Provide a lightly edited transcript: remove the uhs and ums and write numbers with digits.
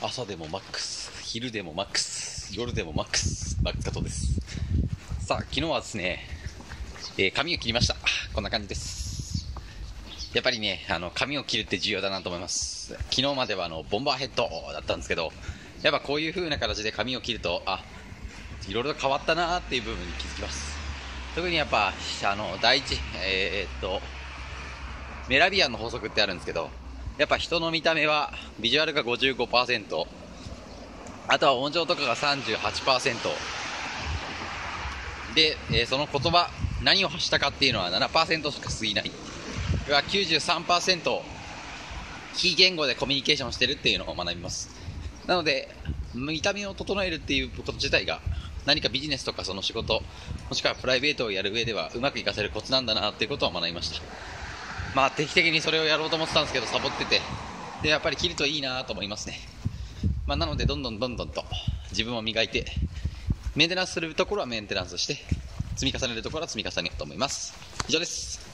朝でもマックス、昼でもマックス、夜でもマックス、マック加藤です。さあ、昨日はですね、髪を切りました。こんな感じです。やっぱりね、髪を切るって重要だなと思います。昨日まではボンバーヘッドだったんですけど、やっぱこういう風な形で髪を切ると、いろいろと変わったなーっていう部分に気づきます。特にやっぱ、第一、メラビアンの法則ってあるんですけど、やっぱ人の見た目はビジュアルが 55%、 あとは音情とかが 38% で、その言葉、何を発したかっていうのは 7% しか過ぎない。要は 93% 非言語でコミュニケーションしてるっていうのを学びます。なので見た目を整えるっていうこと自体が何かビジネスとかその仕事、もしくはプライベートをやる上ではうまくいかせるコツなんだなっていうことを学びました。定期的にそれをやろうと思ってたんですけどサボってて、でやっぱり切るといいなと思いますね。なのでどんどんと自分を磨いて、メンテナンスするところはメンテナンスして、積み重ねるところは積み重ねようと思います。以上です。